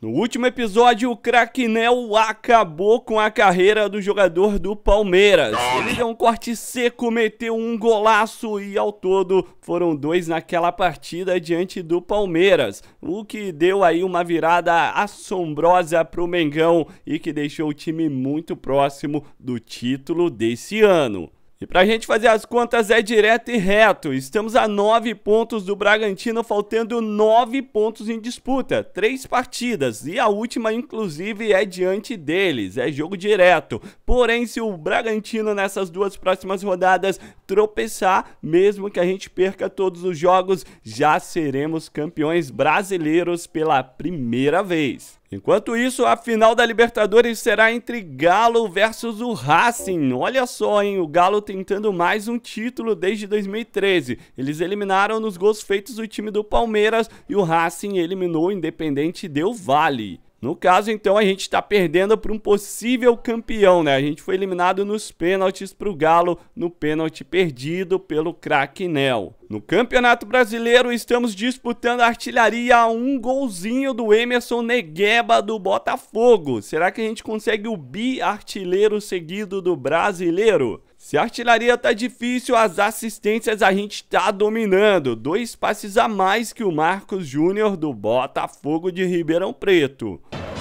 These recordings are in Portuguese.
No último episódio, o Cracknell acabou com a carreira do jogador do Palmeiras. Ele deu um corte seco, meteu um golaço e ao todo foram 2 naquela partida diante do Palmeiras. O que deu aí uma virada assombrosa pro Mengão e que deixou o time muito próximo do título desse ano. E pra gente fazer as contas é direto e reto, estamos a 9 pontos do Bragantino, faltando 9 pontos em disputa, 3 partidas, e a última inclusive é diante deles, é jogo direto. Porém, se o Bragantino nessas 2 próximas rodadas tropeçar, mesmo que a gente perca todos os jogos, já seremos campeões brasileiros pela primeira vez. Enquanto isso, a final da Libertadores será entre Galo versus o Racing. Olha só, hein? O Galo tentando mais um título desde 2013. Eles eliminaram nos gols feitos o time do Palmeiras e o Racing eliminou o Independente Del Valle. No caso, então, a gente está perdendo para um possível campeão, né? A gente foi eliminado nos pênaltis para o Galo, no pênalti perdido pelo Cracknell. No Campeonato Brasileiro, estamos disputando a artilharia a um golzinho do Emerson Negueba do Botafogo. Será que a gente consegue o bi-artilheiro seguido do brasileiro? Se a artilharia tá difícil, as assistências a gente tá dominando. 2 passes a mais que o Marcos Júnior do Botafogo de Ribeirão Preto.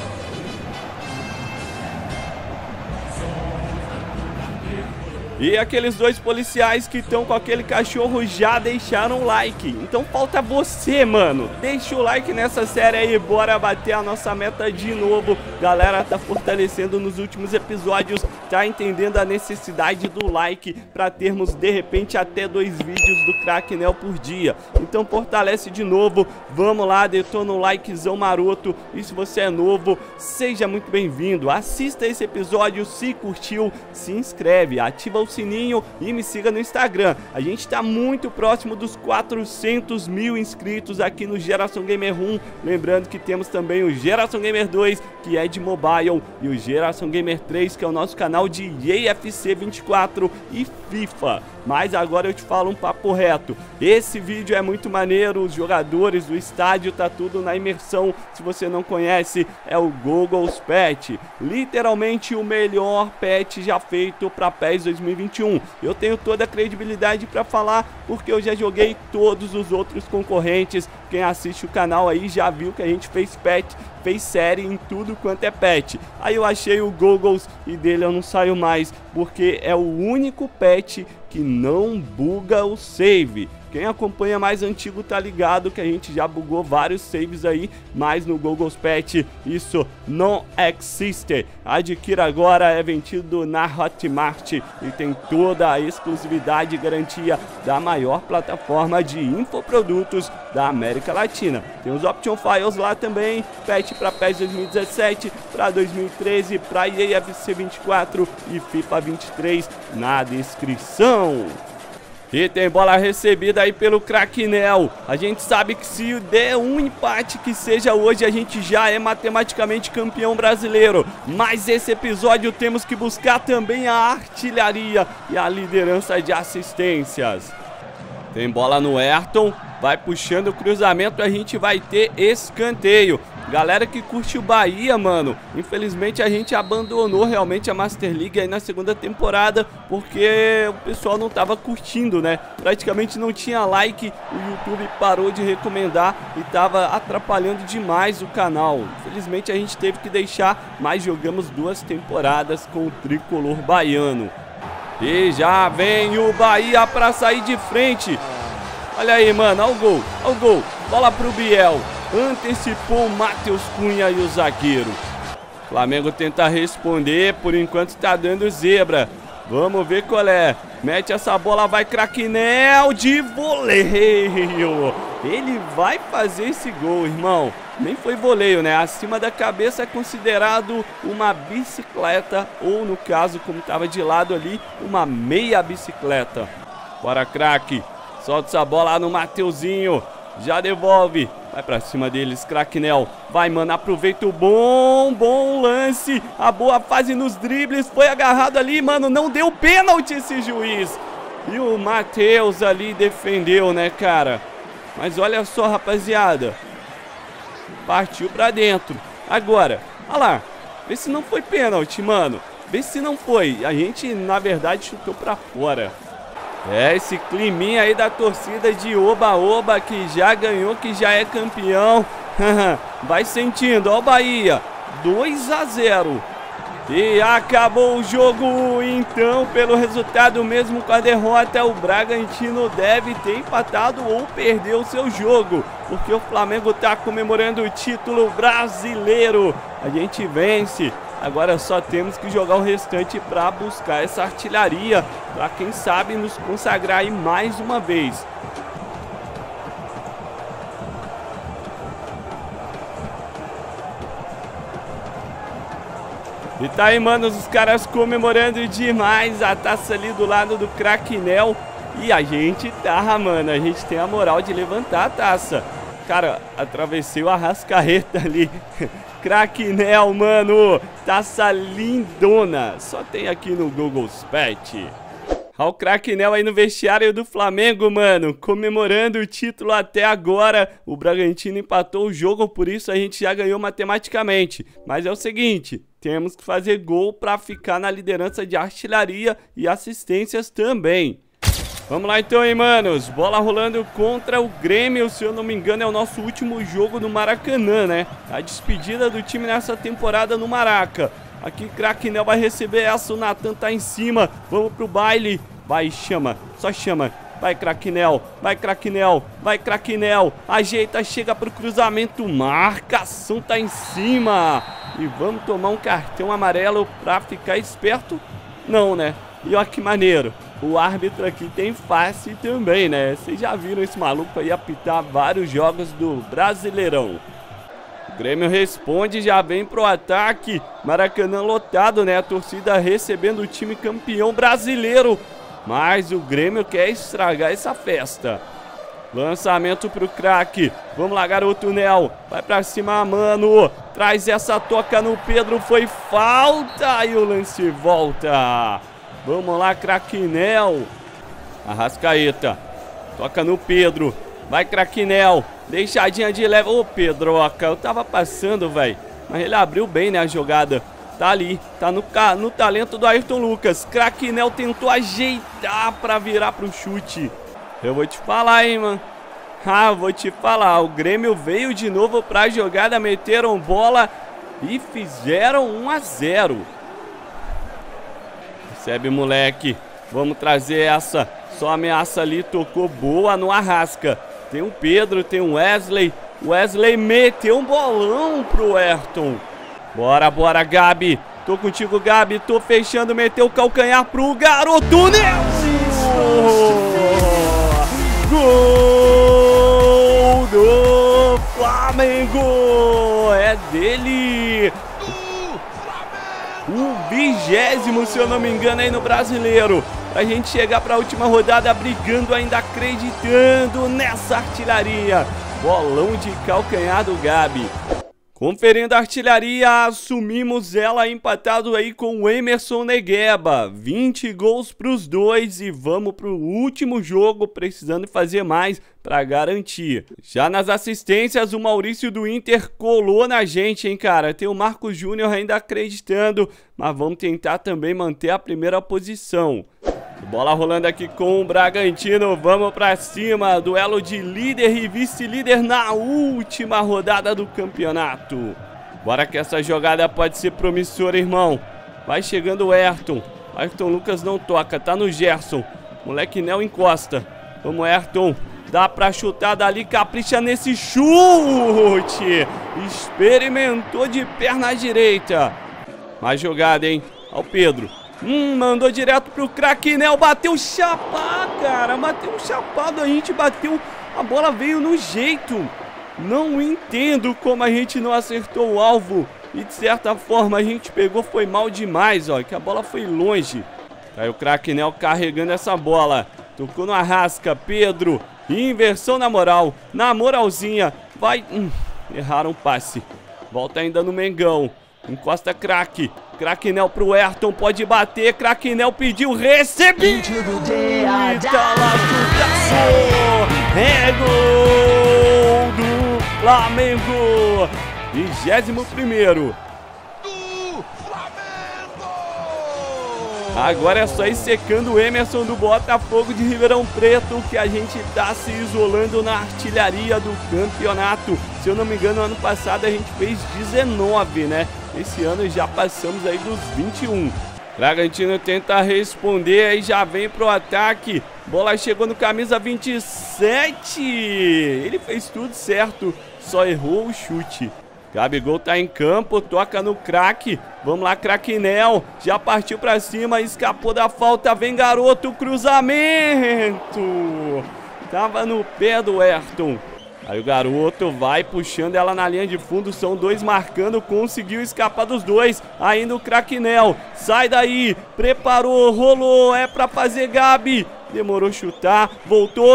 E aqueles 2 policiais que estão com aquele cachorro já deixaram o like. Então falta você, mano. Deixa o like nessa série aí, bora bater a nossa meta de novo. Galera, tá fortalecendo nos últimos episódios, tá entendendo a necessidade do like pra termos de repente até 2 vídeos do Cracknell por dia. Então fortalece de novo, vamos lá, detona um likezão maroto. E se você é novo, seja muito bem-vindo. Assista esse episódio, se curtiu, se inscreve, ativa o sininho e me siga no Instagram. A gente tá muito próximo dos 400 mil inscritos aqui no Geração Gamer 1. Lembrando que temos também o Geração Gamer 2, que é de mobile, e o Geração Gamer 3, que é o nosso canal de EAFC 24 e FIFA. Mas agora eu te falo um papo reto. Esse vídeo é muito maneiro, os jogadores do estádio tá tudo na imersão. Se você não conhece, é o Google's Patch. Literalmente o melhor patch já feito para PES 2021. Eu tenho toda a credibilidade para falar porque eu já joguei todos os outros concorrentes. Quem assiste o canal aí já viu que a gente fez patch, fez série em tudo quanto é patch. Aí eu achei o Google's e dele eu não saio mais, porque é o único patch que não buga o save. Quem acompanha mais antigo tá ligado que a gente já bugou vários saves aí, mas no Google's Patch isso não existe. Adquira agora, é vendido na Hotmart e tem toda a exclusividade e garantia da maior plataforma de infoprodutos da América Latina. Tem os Option Files lá também, patch para PES 2017, para 2013, para EAFC 24 e FIFA 23 na descrição. E tem bola recebida aí pelo Cracknell. A gente sabe que se der um empate que seja hoje, a gente já é matematicamente campeão brasileiro. Mas esse episódio temos que buscar também a artilharia e a liderança de assistências. Tem bola no Ayrton, vai puxando o cruzamento, a gente vai ter escanteio. Galera que curte o Bahia, mano, infelizmente a gente abandonou realmente a Master League aí na segunda temporada, porque o pessoal não tava curtindo, né? Praticamente não tinha like, o YouTube parou de recomendar e tava atrapalhando demais o canal. Infelizmente a gente teve que deixar, mas jogamos 2 temporadas com o tricolor baiano. E já vem o Bahia pra sair de frente. Olha aí, mano, olha o gol, bola pro Biel. Antecipou o Matheus Cunha e o zagueiro. Flamengo tenta responder, por enquanto tá dando zebra. Vamos ver qual é. Mete essa bola, vai Cracknell de voleio. Ele vai fazer esse gol, irmão. Nem foi voleio, né? Acima da cabeça é considerado uma bicicleta, ou no caso, como tava de lado ali, uma meia bicicleta. Bora, craque. Solta essa bola lá no Mateuzinho. Já devolve. Vai pra cima deles, Cracknell. Vai, mano, aproveita o bom lance. A boa fase nos dribles. Foi agarrado ali, mano. Não deu pênalti esse juiz. E o Matheus ali defendeu, né, cara? Mas olha só, rapaziada. Partiu pra dentro. Agora, olha lá. Vê se não foi pênalti, mano. Vê se não foi. A gente, na verdade, chutou pra fora. É, esse climinha aí da torcida de oba-oba que já ganhou, que já é campeão. Vai sentindo, ó o Bahia. 2-0. E acabou o jogo, então, pelo resultado mesmo com a derrota, o Bragantino deve ter empatado ou perdeu o seu jogo, porque o Flamengo tá comemorando o título brasileiro. A gente vence, agora só temos que jogar o restante para buscar essa artilharia, para quem sabe nos consagrar aí mais uma vez. E tá aí, mano, os caras comemorando demais a taça ali do lado do Craquinel. E a gente tá, mano, a gente tem a moral de levantar a taça. Cara, atravessei o Arrascaeta ali. Craquinel, mano, taça lindona. Só tem aqui no Google Pet. Olha o Craquinel aí no vestiário do Flamengo, mano, comemorando o título até agora. O Bragantino empatou o jogo, por isso a gente já ganhou matematicamente. Mas é o seguinte, temos que fazer gol para ficar na liderança de artilharia e assistências também. Vamos lá então, hein, manos. Bola rolando contra o Grêmio, se eu não me engano é o nosso último jogo no Maracanã, né? A despedida do time nessa temporada no Maraca. Aqui Craquinel vai receber essa, o Natan tá em cima. Vamos pro baile. Vai, chama, só chama. Vai, Craquinel, vai, Craquinel, vai, Craquinel. Ajeita, chega pro cruzamento. Marcação tá em cima. E vamos tomar um cartão amarelo pra ficar esperto? Não, né? E olha que maneiro. O árbitro aqui tem face também, né? Vocês já viram esse maluco aí apitar vários jogos do Brasileirão. O Grêmio responde, já vem pro ataque. Maracanã lotado, né? A torcida recebendo o time campeão brasileiro. Mas o Grêmio quer estragar essa festa. Lançamento pro craque. Vamos lá, garoto Nel. Vai pra cima, mano. Traz essa toca no Pedro. Foi falta. E o lance volta. Vamos lá, Craquinel. Arrascaeta. Toca no Pedro. Vai, Craquinel. Deixadinha de leve. Ô, Pedroca. Eu tava passando, velho. Mas ele abriu bem, né, a jogada. Tá ali. Tá no talento do Ayrton Lucas. Craquinel tentou ajeitar pra virar pro chute. Eu vou te falar, hein, mano. Vou te falar. O Grêmio veio de novo pra jogada. Meteram bola e fizeram 1-0. Recebe, moleque. Vamos trazer essa. Só ameaça ali. Tocou boa no Arrasca. Tem o Pedro, tem o Wesley. Wesley meteu um bolão pro Ayrton. Bora, bora, Gabi. Tô contigo, Gabi. Tô fechando. Meteu o calcanhar pro garoto Nelson. Gol do Flamengo. É dele. O 20º, se eu não me engano, aí no Brasileiro. Pra gente chegar pra última rodada brigando, ainda acreditando nessa artilharia. Bolão de calcanhar do Gabi. Conferindo a artilharia, assumimos ela empatado aí com o Emerson Negueba. 20 gols pros dois e vamos pro último jogo precisando fazer mais pra garantir. Já nas assistências, o Maurício do Inter colou na gente, hein, cara. Tem o Marcos Júnior ainda acreditando, mas vamos tentar também manter a primeira posição. Bola rolando aqui com o Bragantino, vamos pra cima, duelo de líder e vice-líder na última rodada do campeonato. Bora que essa jogada pode ser promissora, irmão. Vai chegando o Ayrton, Ayrton Lucas não toca, tá no Gerson. Moleque Nel encosta, vamos Ayrton, dá pra chutar dali, capricha nesse chute. Experimentou de perna direita. Mais jogada, hein, ao Pedro. Mandou direto pro Craquinel, bateu chapá, cara, bateu chapado, a gente bateu, a bola veio no jeito. Não entendo como a gente não acertou o alvo e de certa forma a gente pegou, foi mal demais, ó, que a bola foi longe. Aí o Craquinel carregando essa bola, tocou no Arrasca, Pedro, inversão na moral, na moralzinha, vai, erraram o passe, volta ainda no Mengão. Encosta craque. Craquinel pro Ayrton. Pode bater. Craquinel pediu. Recebido. Tá lá, chutaço. É gol do Flamengo. 21º. Agora é só ir secando o Emerson do Botafogo de Ribeirão Preto, que a gente tá se isolando na artilharia do campeonato. Se eu não me engano, ano passado a gente fez 19, né? Esse ano já passamos aí dos 21. Bragantino tenta responder, aí já vem pro ataque. Bola chegou no camisa 27. Ele fez tudo certo, só errou o chute. Gabigol tá em campo, toca no craque. Vamos lá, Craquinel. Já partiu pra cima, escapou da falta. Vem, garoto, cruzamento. Tava no pé do Ayrton. Aí o garoto vai puxando ela na linha de fundo. São dois marcando, conseguiu escapar dos dois. Ainda o Craquinel. Sai daí, preparou, rolou. É pra fazer Gabi. Demorou chutar, voltou,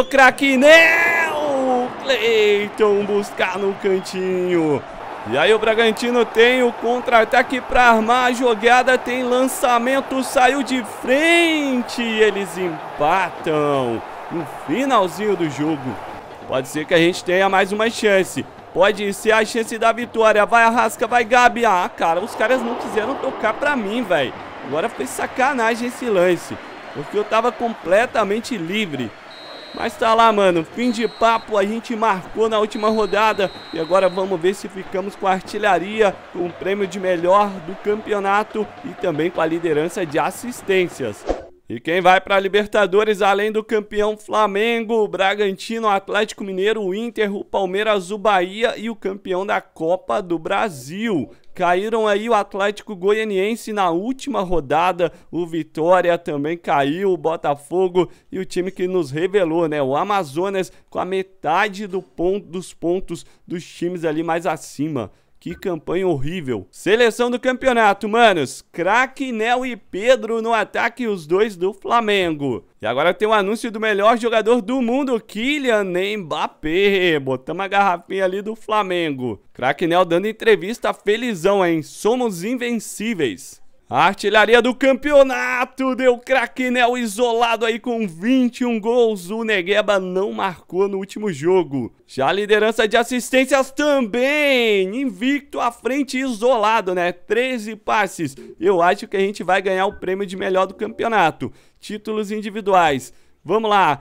Craquinel. Cleiton buscar no cantinho. E aí o Bragantino tem o contra-ataque para armar a jogada, tem lançamento, saiu de frente, eles empatam no finalzinho do jogo. Pode ser que a gente tenha mais uma chance, pode ser a chance da vitória, vai Arrasca, vai Gabi. Ah, cara, os caras não quiseram tocar pra mim, velho. Agora foi sacanagem esse lance, porque eu tava completamente livre. Mas tá lá, mano, fim de papo, a gente marcou na última rodada. E agora vamos ver se ficamos com a artilharia, com o prêmio de melhor do campeonato e também com a liderança de assistências. E quem vai para a Libertadores, além do campeão Flamengo, o Bragantino, o Atlético Mineiro, o Inter, o Palmeiras, o Bahia e o campeão da Copa do Brasil. Caíram aí o Atlético Goianiense na última rodada, o Vitória também caiu, o Botafogo e o time que nos revelou, né? O Amazonas com a metade dos pontos dos times ali mais acima. Que campanha horrível. Seleção do campeonato, manos. Craquinel e Pedro no ataque, os dois do Flamengo. E agora tem o anúncio do melhor jogador do mundo, Kylian Mbappé. Botamos a garrafinha ali do Flamengo. Craquinel dando entrevista felizão, hein? Somos invencíveis. A artilharia do campeonato deu Craquinel isolado aí com 21 gols. O Negueba não marcou no último jogo. Já a liderança de assistências também. Invicto à frente, isolado, né? 13 passes. Eu acho que a gente vai ganhar o prêmio de melhor do campeonato. Títulos individuais. Vamos lá.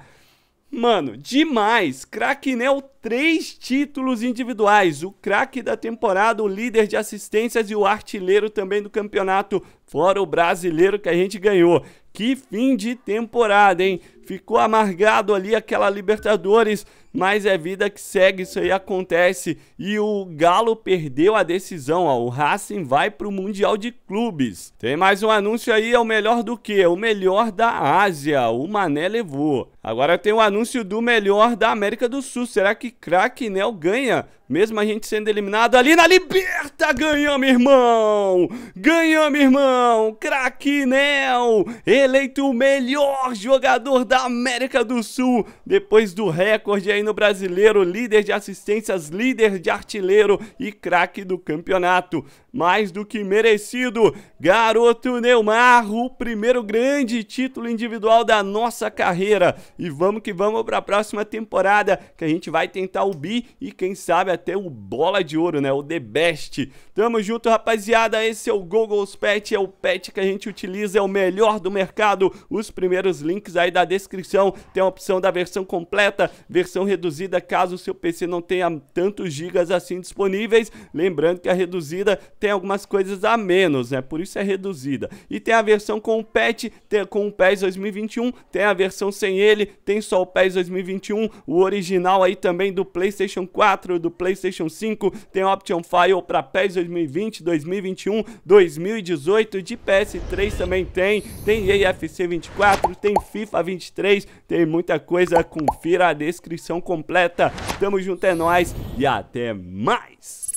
Mano, demais. Craquinel, 3 títulos individuais. O craque da temporada, o líder de assistências e o artilheiro também do campeonato. Fora o brasileiro que a gente ganhou. Que fim de temporada, hein? Ficou amargado ali aquela Libertadores, mas é vida que segue, isso aí acontece. E o Galo perdeu a decisão, ó. O Racing vai pro Mundial de Clubes. Tem mais um anúncio aí, é o melhor do que? O melhor da Ásia, o Mané levou. Agora tem o anúncio do melhor da América do Sul. Será que Craquinel ganha? Mesmo a gente sendo eliminado ali na Liberta, ganhamos, irmão! Ganhamos, irmão! Craquinel, eleito o melhor jogador da América do Sul, depois do recorde aí no Brasileiro, líder de assistências, líder de artilheiro e craque do campeonato. Mais do que merecido, garoto Neymar, o primeiro grande título individual da nossa carreira. E vamos que vamos para a próxima temporada, que a gente vai tentar o bi e quem sabe até o bola de ouro, né? O The Best. Tamo junto, rapaziada. Esse é o Google's Pet, é o pet que a gente utiliza, é o melhor do mercado. Os primeiros links aí da descrição. Tem a opção da versão completa, versão reduzida, caso o seu PC não tenha tantos gigas assim disponíveis. Lembrando que a reduzida tem algumas coisas a menos, né? Por isso é reduzida. E tem a versão com o pet, com o PES 2021, tem a versão sem ele, tem só o PES 2021, o original aí também do PlayStation 4, do PlayStation 5, tem Option File para PES 2020, 2021, 2018, de PS3 também tem EAFC 24, tem FIFA 23, tem muita coisa, confira a descrição completa. Tamo junto, é nóis e até mais!